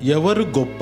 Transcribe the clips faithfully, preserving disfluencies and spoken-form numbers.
ఎవరు గొప్ప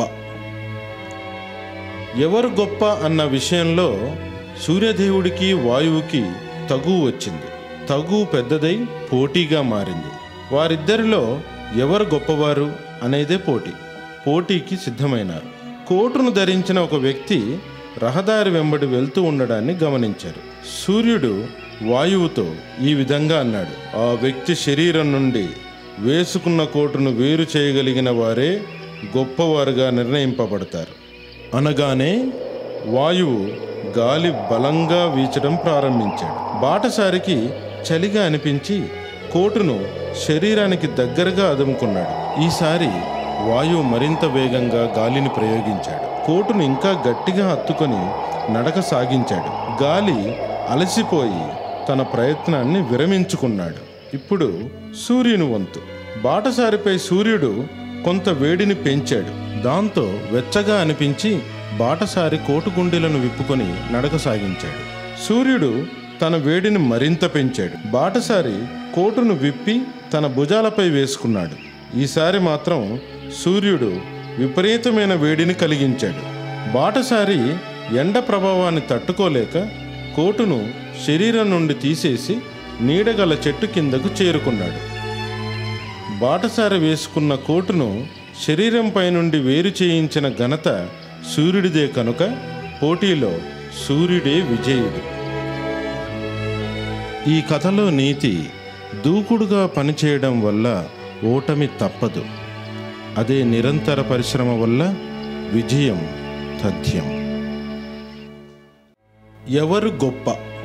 ఎవరు గొప్ప అన్న విషయంలో సూర్యదేవుడికి వాయువుకి తగు వచ్చింది. తగు పెద్దదై పోటీగా మారింది. వారిద్దరిలో ఎవరు గొప్పవారు అనేదే పోటీ. పోటీకి సిద్ధమైనారు. కోటును ధరించిన ఒక వ్యక్తి రహదారి వెంబడి వెళ్తూ ఉండడాన్ని గమనించారు. సూర్యుడు వాయువుతో ఈ విధంగా అన్నాడు, ఆ వ్యక్తి శరీరం నుండి వేసుకున్న కోటును వేరు చేయగలిగిన వారే గొప్పవారుగా నిర్ణయింపబడతారు. అనగానే వాయువు గాలి బలంగా వీచడం ప్రారంభించాడు. బాటసారికి చలిగా అనిపించి కోటును శరీరానికి దగ్గరగా అదుముకున్నాడు. ఈసారి వాయువు మరింత వేగంగా గాలిని ప్రయోగించాడు. కోటును ఇంకా గట్టిగా హత్తుకొని నడక సాగించాడు. గాలి అలసిపోయి తన ప్రయత్నాన్ని విరమించుకున్నాడు. ఇప్పుడు సూర్యుని వంతు. బాటసారిపై సూర్యుడు కొంత వేడిని పెంచాడు. దాంతో వెచ్చగా అనిపించి బాటసారి కోటు గుండెలను విప్పుకొని నడక సాగించాడు. సూర్యుడు తన వేడిని మరింత పెంచాడు. బాటసారి కోటును విప్పి తన భుజాలపై వేసుకున్నాడు. ఈసారి మాత్రం సూర్యుడు విపరీతమైన వేడిని కలిగించాడు. బాటసారి ఎండ ప్రభావాన్ని తట్టుకోలేక కోటును శరీరం నుండి తీసేసి నీడగల చెట్టు కిందకు చేరుకున్నాడు. బాటసారి వేసుకున్న కోటును శరీరంపై నుండి వేరు చేయించిన ఘనత సూర్యుడిదే కనుక పోటీలో సూర్యుడే విజయుడు. ఈ కథలో నీతి, దూకుడుగా పనిచేయడం వల్ల ఓటమి తప్పదు. అదే నిరంతర పరిశ్రమ వల్ల విజయం తథ్యం. ఎవరు గొప్ప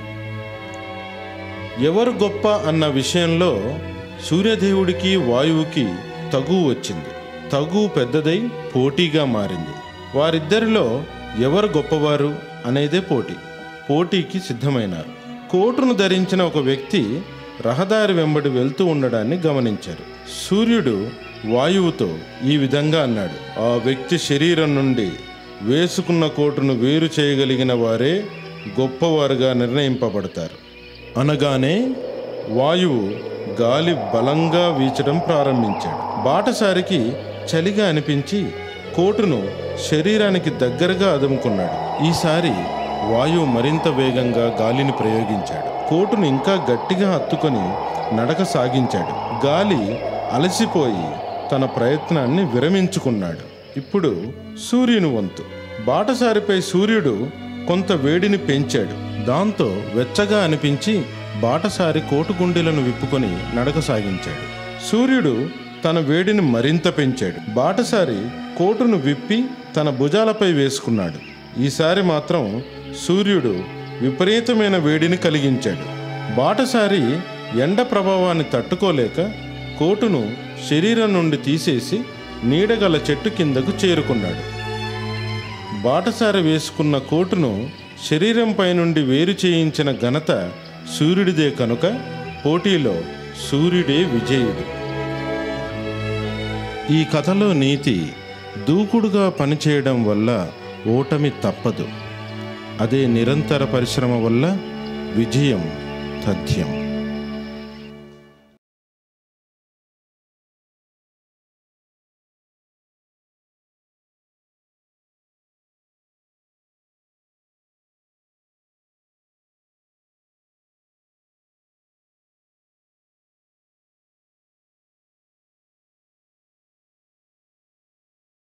ఎవరు గొప్ప అన్న విషయంలో సూర్యదేవుడికి వాయువుకి తగు వచ్చింది. తగు పెద్దదై పోటీగా మారింది. వారిద్దరిలో ఎవరు గొప్పవారు అనేదే పోటీ. పోటీకి సిద్ధమైనారు. కోటును ధరించిన ఒక వ్యక్తి రహదారి వెంబడి వెళ్తూ ఉండడాన్ని గమనించారు. సూర్యుడు వాయువుతో ఈ విధంగా అన్నాడు, ఆ వ్యక్తి శరీరం నుండి వేసుకున్న కోటును వేరు చేయగలిగిన వారే గొప్పవారుగా నిర్ణయింపబడతారు. అనగానే వాయువు గాలి బలంగా వీచడం ప్రారంభించాడు. బాటసారికి చలిగా అనిపించి కోటును శరీరానికి దగ్గరగా అదుముకున్నాడు. ఈసారి వాయువు మరింత వేగంగా గాలిని ప్రయోగించాడు. కోటును ఇంకా గట్టిగా హత్తుకొని నడక సాగించాడు. గాలి అలసిపోయి తన ప్రయత్నాన్ని విరమించుకున్నాడు. ఇప్పుడు సూర్యుని వంతు. బాటసారిపై సూర్యుడు కొంత వేడిని పెంచాడు. దాంతో వెచ్చగా అనిపించి బాటసారి కోటు గుండెలను విప్పుకొని నడక సాగించాడు. సూర్యుడు తన వేడిని మరింత పెంచాడు. బాటసారి కోటును విప్పి తన భుజాలపై వేసుకున్నాడు. ఈసారి మాత్రం సూర్యుడు విపరీతమైన వేడిని కలిగించాడు. బాటసారి ఎండ ప్రభావాన్ని తట్టుకోలేక కోటును శరీరం నుండి తీసేసి నీడగల చెట్టు కిందకు చేరుకున్నాడు. బాటసారి వేసుకున్న కోటును శరీరంపై నుండి వేరు చేయించిన ఘనత సూర్యుడిదే కనుక పోటీలో సూర్యుడే విజయుడు. ఈ కథలో నీతి, దూకుడుగా పనిచేయడం వల్ల ఓటమి తప్పదు. అదే నిరంతర పరిశ్రమ వల్ల విజయం తథ్యం.